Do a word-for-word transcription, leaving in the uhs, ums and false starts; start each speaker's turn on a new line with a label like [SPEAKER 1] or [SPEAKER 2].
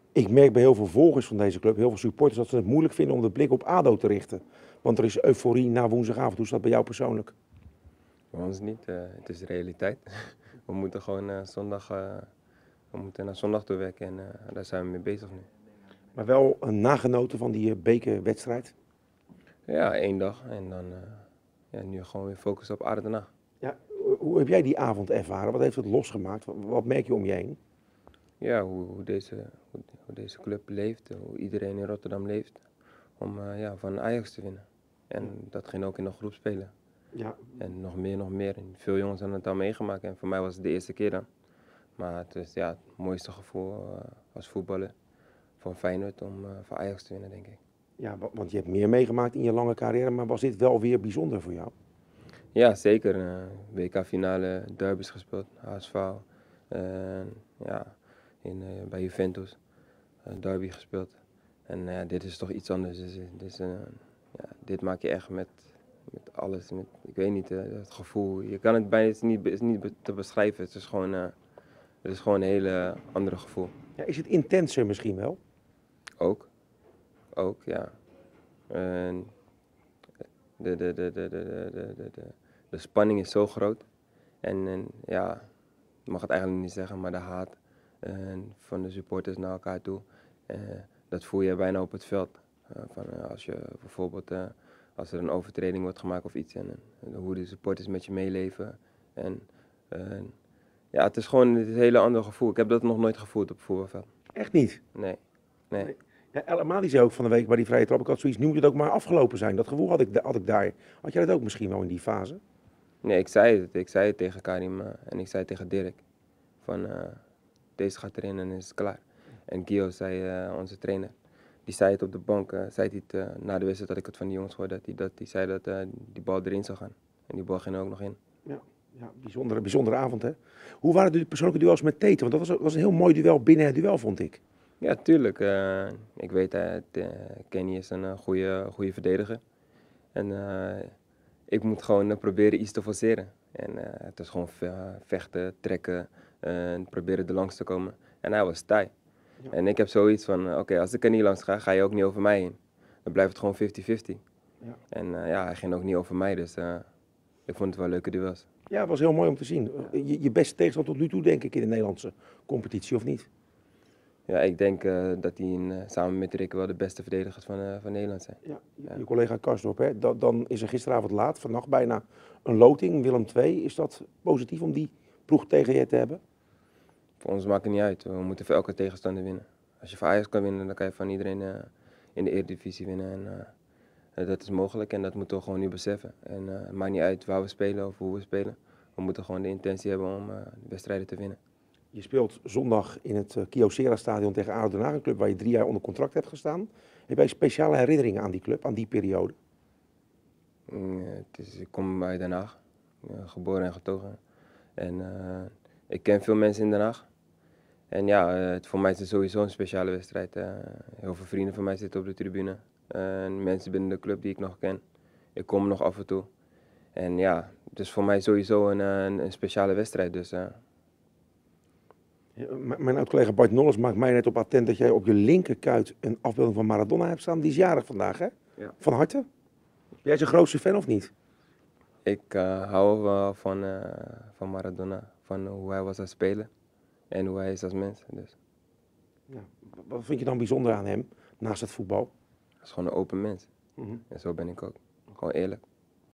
[SPEAKER 1] Ik merk bij heel veel volgers van deze club, heel veel supporters, dat ze het moeilijk vinden om de blik op ADO te richten. Want er is euforie na woensdagavond. Hoe is dat bij jou persoonlijk?
[SPEAKER 2] Voor ons niet, uh, het is realiteit. We moeten gewoon uh, zondag, uh, we moeten naar zondag toe werken en uh, daar zijn we mee bezig nu.
[SPEAKER 1] Maar wel een nagenoten van die uh, bekerwedstrijd.
[SPEAKER 2] Ja, één dag en dan uh, ja, nu gewoon weer focussen op Aarde daarna.
[SPEAKER 1] Ja, hoe heb jij die avond ervaren? Wat heeft het losgemaakt? Wat, wat merk je om je heen?
[SPEAKER 2] Ja, hoe, hoe, deze, hoe, hoe deze club leeft, hoe iedereen in Rotterdam leeft, om uh, ja, van Ajax te winnen. En dat ging ook in de groep spelen.
[SPEAKER 1] Ja.
[SPEAKER 2] En nog meer, nog meer. En veel jongens hebben het al meegemaakt en voor mij was het de eerste keer dan. Maar het is ja, het mooiste gevoel uh, als voetballer van Feyenoord om uh, voor Ajax te winnen, denk ik.
[SPEAKER 1] Ja, want je hebt meer meegemaakt in je lange carrière, maar was dit wel weer bijzonder voor jou?
[SPEAKER 2] Ja, zeker. Uh, W K-finale, derbies gespeeld, H S V. Uh, ja, in, uh, bij Juventus, uh, derby gespeeld. En uh, dit is toch iets anders. Dus, dus, uh, ja, dit maak je echt met, met alles. Met, ik weet niet, uh, het gevoel. Je kan het bijna het is niet, het is niet te beschrijven. Het is gewoon, uh, het is gewoon een hele andere gevoel.
[SPEAKER 1] Ja, is het intenser misschien wel?
[SPEAKER 2] Ook, ook, ja. Uh, de, de, de, de, de, de, de, de, de spanning is zo groot. En, en ja, ik mag het eigenlijk niet zeggen, maar de haat uh, van de supporters naar elkaar toe, uh, dat voel je bijna op het veld. Uh, van, uh, als je bijvoorbeeld, uh, als er een overtreding wordt gemaakt of iets, en, en hoe de supporters met je meeleven. En uh, ja, het is gewoon het is een hele ander gevoel. Ik heb dat nog nooit gevoeld op het voetbalveld.
[SPEAKER 1] Echt niet?
[SPEAKER 2] Nee, nee.
[SPEAKER 1] nee. Ja, El Amadi zei ook van de week bij die vrije trap, ik had zoiets, nu moet het ook maar afgelopen zijn. Dat gevoel had ik, had ik daar. Had jij dat ook misschien wel in die fase?
[SPEAKER 2] Nee, ik zei het. Ik zei het tegen Karim uh, en ik zei het tegen Dirk. Van, uh, deze gaat erin en is het klaar. En Gio zei, uh, onze trainer, die zei het op de bank, uh, zei het uh, na de wedstrijd dat ik het van die jongens hoorde, dat hij dat, die zei dat uh, die bal erin zou gaan. En die bal ging er ook nog in.
[SPEAKER 1] Ja, ja bijzondere, bijzondere avond hè. Hoe waren de persoonlijke duels met Tete? Want dat was, was een heel mooi duel binnen het duel, vond ik.
[SPEAKER 2] Ja, tuurlijk. Uh, ik weet, uh, uh, Kenny is een uh, goede, goede verdediger. En uh, ik moet gewoon uh, proberen iets te forceren. En uh, het is gewoon vechten, trekken, uh, proberen er langs te komen. En hij was taai. Ja. En ik heb zoiets van, uh, oké, okay, als ik er niet langs ga, ga je ook niet over mij heen. Dan blijft het gewoon vijftig vijftig. Ja. En uh, ja, hij ging ook niet over mij, dus uh, ik vond het wel leuke duels.
[SPEAKER 1] Ja, het was heel mooi om te zien. Je, je beste tegenstander tot nu toe, denk ik, in de Nederlandse competitie, of niet?
[SPEAKER 2] Ja, ik denk uh, dat hij uh, samen met Rick wel de beste verdedigers van, uh, van Nederland zijn.
[SPEAKER 1] Ja, ja. Je collega Karsdorp, hè? Da dan is er gisteravond laat, vannacht bijna een loting, Willem twee. Is dat positief om die ploeg tegen je te hebben?
[SPEAKER 2] Voor ons maakt het niet uit. We moeten voor elke tegenstander winnen. Als je voor Ajax kan winnen, dan kan je van iedereen uh, in de Eredivisie winnen. En, uh, dat is mogelijk en dat moeten we gewoon nu beseffen. En uh, het maakt niet uit waar we spelen of hoe we spelen. We moeten gewoon de intentie hebben om uh, de wedstrijden te winnen.
[SPEAKER 1] Je speelt zondag in het uh, Kyocera-stadion tegen A D O Den Haag, een club waar je drie jaar onder contract hebt gestaan. Heb jij speciale herinneringen aan die club, aan die periode?
[SPEAKER 2] Mm, het is, ik kom uit Den Haag, uh, geboren en getogen. En uh, ik ken veel mensen in Den Haag. En ja, uh, het, voor mij is het sowieso een speciale wedstrijd. Uh, heel veel vrienden van mij zitten op de tribune. Uh, mensen binnen de club die ik nog ken. Ik kom nog af en toe. En ja, het is voor mij sowieso een, een, een speciale wedstrijd. Dus, uh...
[SPEAKER 1] ja, mijn oud-collega Bart Nolles maakt mij net op attent dat jij op je linkerkuit een afbeelding van Maradona hebt staan. Die is jarig vandaag, hè?
[SPEAKER 2] Ja.
[SPEAKER 1] Van harte. Ben jij zijn grootste fan of niet?
[SPEAKER 2] Ik uh, hou wel van, uh, van Maradona. Van hoe hij was als speler. En hoe hij is als mens. Dus.
[SPEAKER 1] Ja. Wat vind je dan bijzonder aan hem, naast het voetbal?
[SPEAKER 2] Hij is gewoon een open mens.
[SPEAKER 1] Mm-hmm.
[SPEAKER 2] En zo ben ik ook. Gewoon eerlijk.